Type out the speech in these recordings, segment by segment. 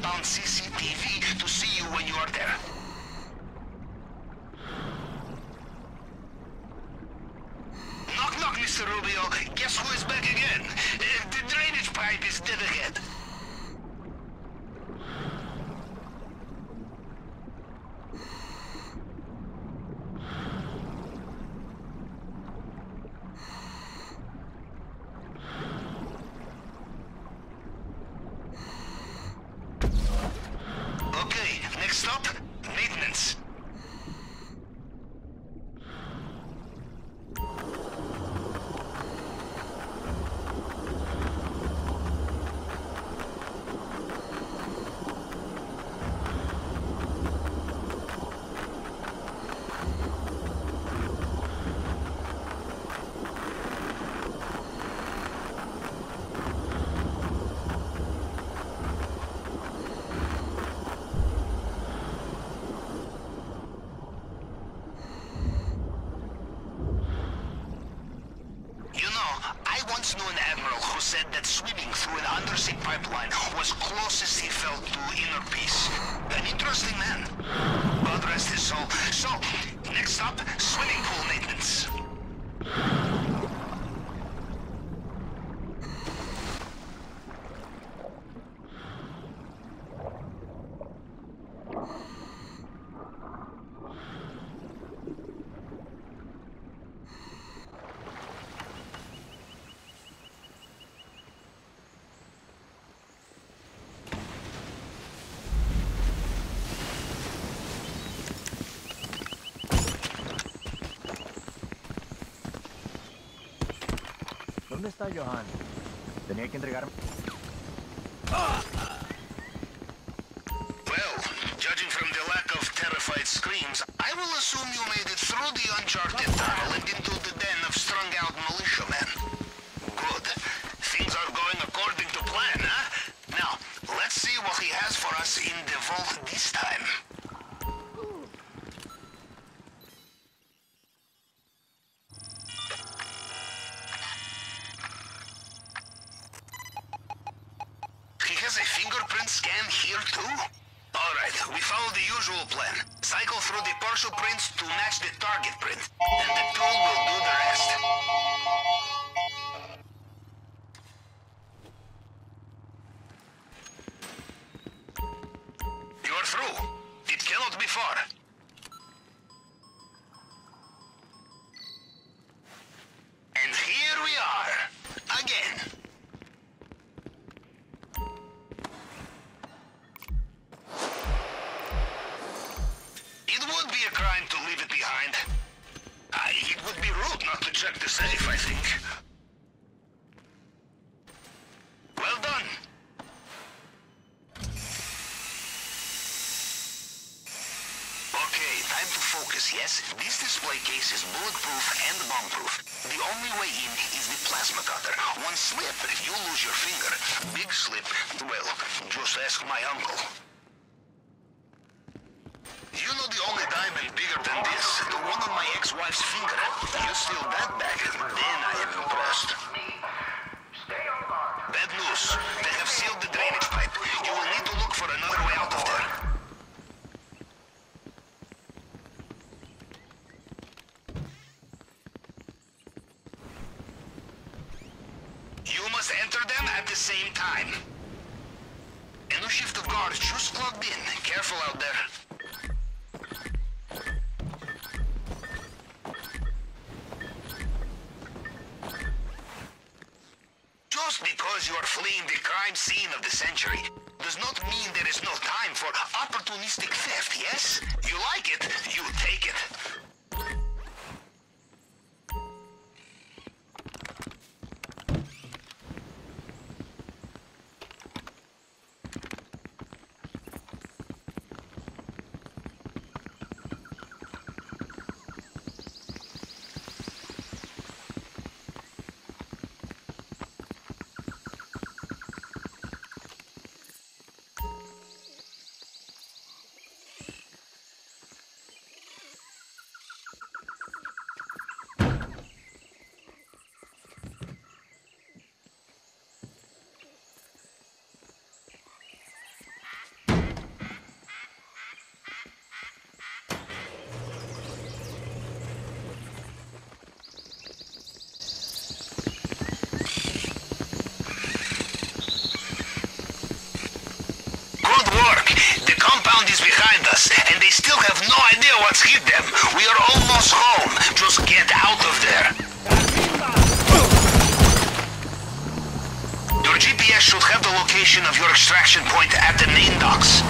on CCTV to see you when you are there. Knock knock, Mr. Rubio. Guess who is back again? The drainage pipe is dead ahead. Okay, next stop, maintenance. I once knew an admiral who said that swimming through an undersea pipeline was closest he felt to inner peace. An interesting man. God rest his soul. So, next stop, swimming pool maintenance. ¿Dónde está Johan? Tenía que entregarme. Well, judging from the lack of terrified screams, I will assume you made it through the uncharted tunnel and into the den of strung-out militiamen. Good. Things are going according to plan, huh? Now, let's see what he has for us in the vault this time. He has a fingerprint scan here too? Alright, we follow the usual plan. Cycle through the partial prints to match the target print, and the tool will do the rest. You're through. It cannot be far. And here we are. Again. It would be a crime to leave it behind. It would be rude not to check the safe, I think. Well done. Okay, time to focus, yes? This display case is bulletproof and bomb-proof. The only way in is the plasma cutter. One slip, you lose your finger. Big slip, well, just ask my uncle. You know the only diamond bigger than this, the one on my ex-wife's finger. You steal that back, then I am impressed. Bad news. They have sealed the drainage pipe. You will need to look for another way out of there. You must enter them at the same time. A new shift of guards just logged in. Careful out there. Just because you are fleeing the crime scene of the century does not mean there is no time for opportunistic theft, yes? You like it, you take it. ground is behind us, and they still have no idea what's hit them. We are almost home. Just get out of there. Your GPS should have the location of your extraction point at the main docks.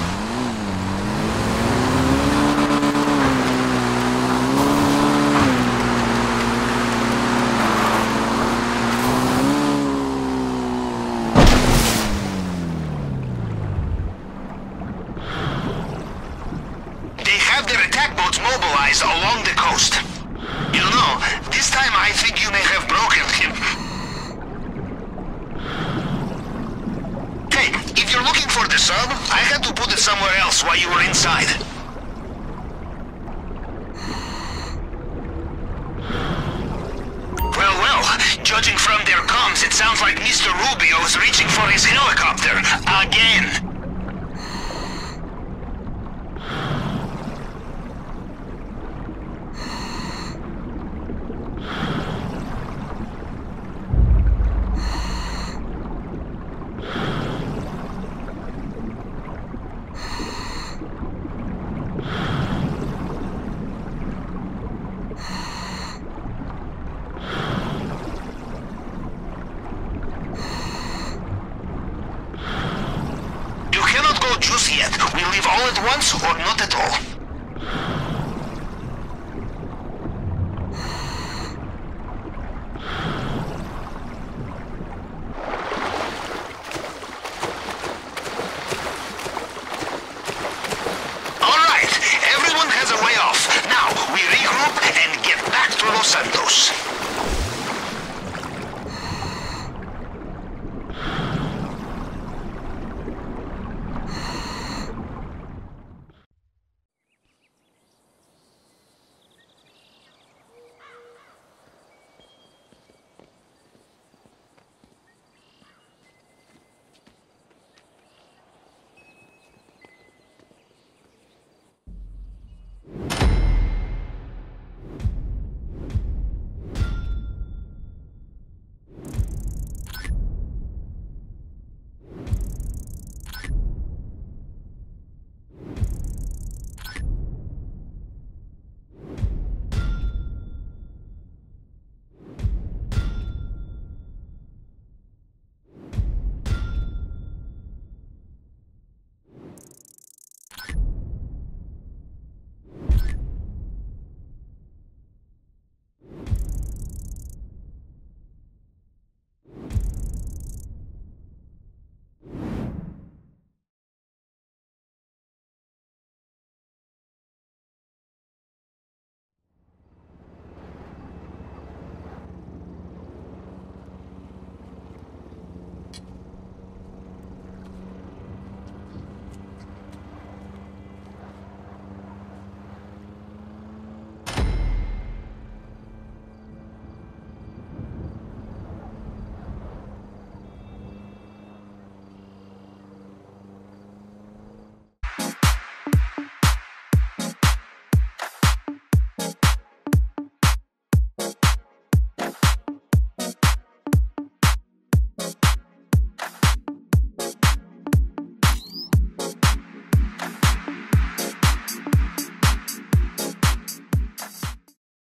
Mobilized along the coast. You know, this time I think you may have broken him. Hey, if you're looking for the sub, I had to put it somewhere else while you were inside. Well, judging from their comms, it sounds like Mr. Rubio is reaching for his helicopter. Again. Just yet. We leave all at once or not at all. All right, everyone has a way off. Now we regroup and get back to Los Santos.